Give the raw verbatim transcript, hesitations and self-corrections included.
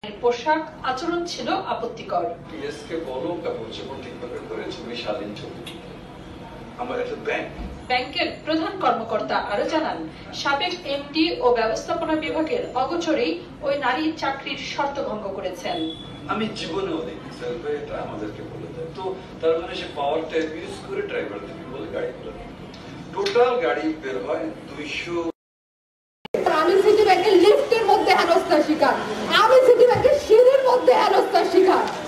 পোশাক আচরণ ছিল আপত্তিকর। টিএসকে বলো কাপড় চোপড় ঠিকভাবে করে ছবি স্বাধীন ছবি। আমার একটা ব্যাংক ব্যাংকের প্রধান কর্মকর্তা আরো জানান, সাবেক এমডি ও ব্যবস্থাপনা বিভাগের অগোচরেই ওই নারী চাকরির শর্ত ভঙ্গ করেছেন। আমি জীবনেও দেখি সেলফে এটা আমাদেরকে বলে দেয়, তো তার মানে সে পাওয়ারটা ইউজ করে ড্রাইভার থেকে বলে গাড়িগুলো টোটাল গাড়ি বের হয় দুইশো। আমি সিটি ব্যাংকের লিফটের মধ্যে হেনস্থার শিকার, আমি সিটি ব্যাংকের সিঁড়ির মধ্যে হেনস্থার শিকার।